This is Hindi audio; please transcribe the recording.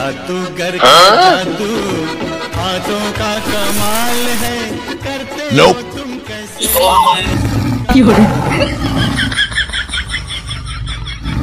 जादूगर का जादू हाथों का कमाल है, करते हो तुम कैसे?